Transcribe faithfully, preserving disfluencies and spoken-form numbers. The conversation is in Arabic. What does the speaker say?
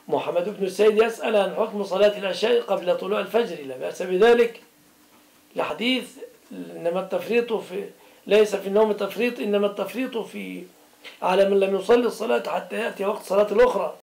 محمد بن السيد يسأل عن حكم صلاة العشاء قبل طلوع الفجر، لا بأس بذلك لحديث إنما التفريط في ليس في النوم تفريط، إنما التفريط في على من لم يصلي الصلاة حتى يأتي وقت صلاة الأخرى.